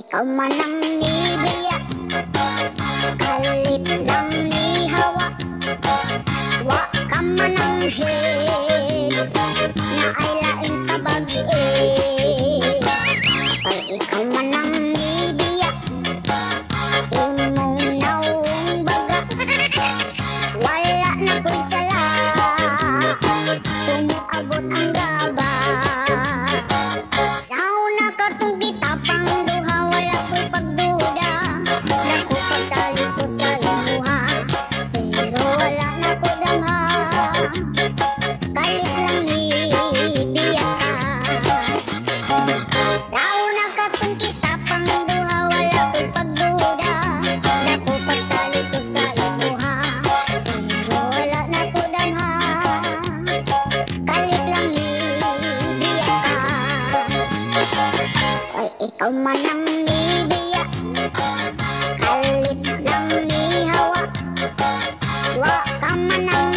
ikaw man ang nibiya, kalit lang ni Hawa. Wa ka man ang head, na ay laing kabag-e. Pag ikaw man ang nibiya, imong nawong baga. Wala na ko'y sala, tumuabot ang gaba. Sauna ka tong kitapang duha, wala ko'y pagduda. Naku pagsalit ko sa imuha, pero wala na ko damha. Kalit lang ni biya ka. Sauna ka tong kitapang duha, wala ko'y pagduda. Naku pagsalit ko sa imuha, pero wala na ko damha. Kalit lang ni biya ka. Ay ikaw man ang nibiya, kalit lang ni Hawa. Wa ka man ang